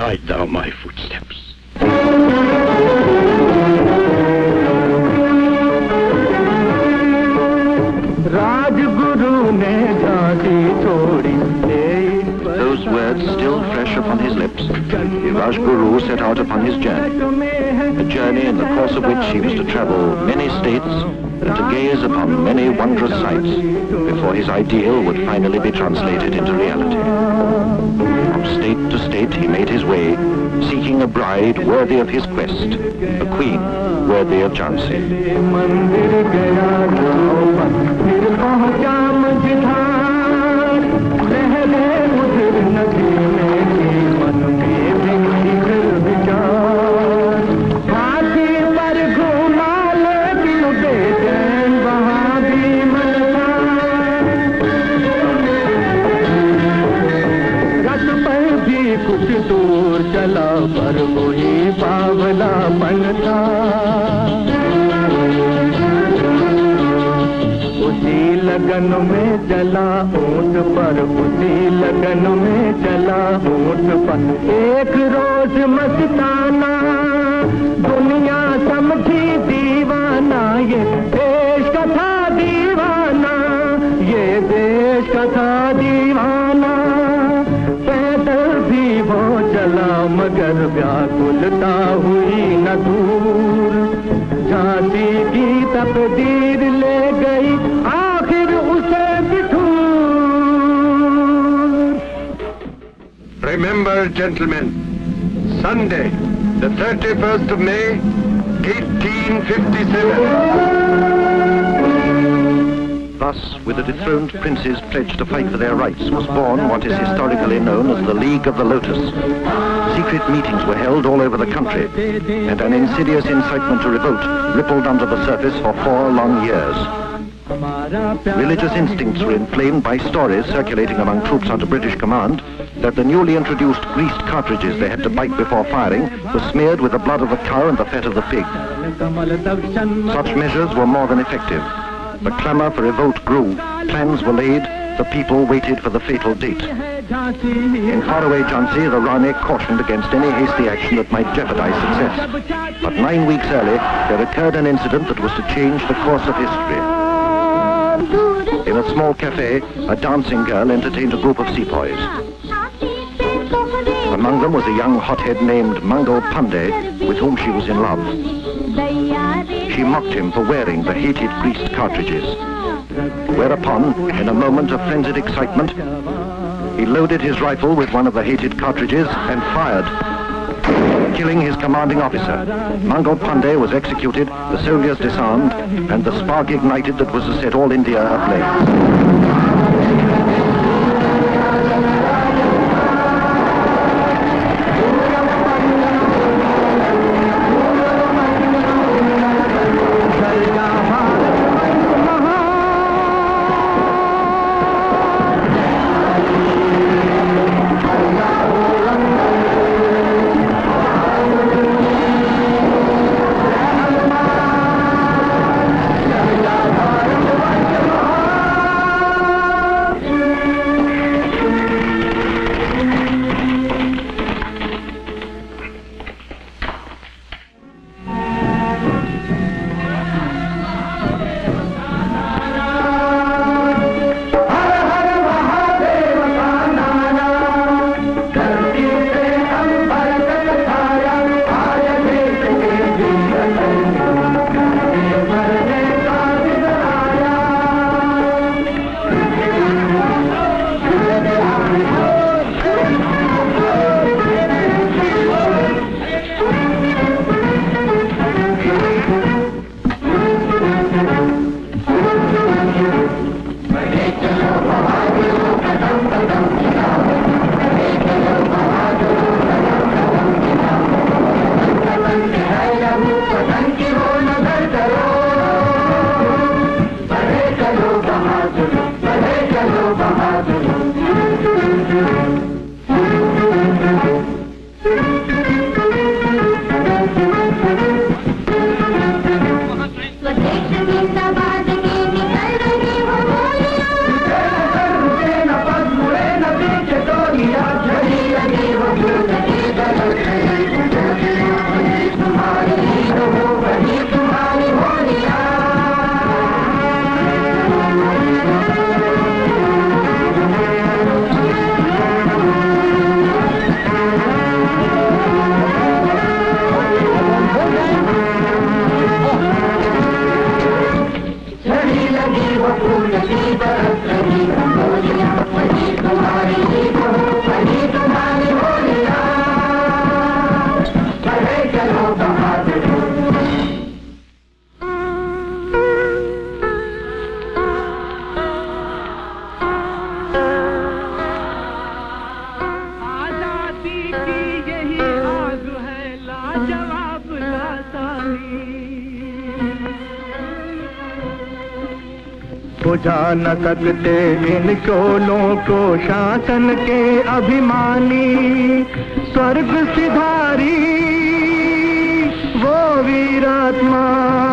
guide thou my footsteps. Those words still fresh upon his lips, the Rajguru set out upon his journey. A journey in the course of which he was to travel many states and to gaze upon many wondrous sights before his ideal would finally be translated into reality. From state to state he made his way, seeking a bride worthy of his quest, a queen worthy of Jhansi. पर वही बावलापन था उसी लगन में चला ऊंट पर उसी लगन में चला ऊंट पर एक रोज मस्ताना दुनिया समझी दीवाना ये देश का था दीवाना ये देश का था दीवाना पैदल भी वो चला मगर व्याकुलता हुई न दूर झांसी की तकदीर ले गई आखिर उसे Bithoor. Remember, gentlemen, Sunday, the 31st of May, 1857. Thus, with the dethroned princes pledged to fight for their rights, was born what is historically known as the League of the Lotus. Secret meetings were held all over the country, and an insidious incitement to revolt rippled under the surface for 4 long years. Religious instincts were inflamed by stories circulating among troops under British command that the newly introduced greased cartridges they had to bite before firing were smeared with the blood of the cow and the fat of the pig. Such measures were more than effective. The clamour for revolt grew, plans were laid, the people waited for the fatal date. In faraway Jhansi, the Rani cautioned against any hasty action that might jeopardize success. But 9 weeks early, there occurred an incident that was to change the course of history. In a small cafe, a dancing girl entertained a group of sepoys. Among them was a young hothead named Mangal Pandey, with whom she was in love. She mocked him for wearing the hated greased cartridges. Whereupon, in a moment of frenzied excitement, he loaded his rifle with one of the hated cartridges and fired, killing his commanding officer. Mangal Pandey was executed, the soldiers disarmed, and the spark ignited that was to set all India ablaze. बुझा न सकते इन शोलों को शासन के अभिमानी, स्वर्ग सिधारी वो वीरात्मा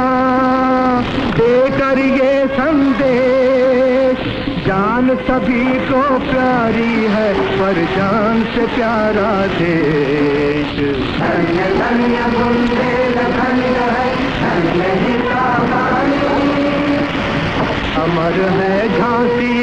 देकर ये संदेश, जान सभी को प्यारी है पर जान से प्यारा देश। धन्य धन्य बुंदेल धन्य है धन्य ही अमर है झांसी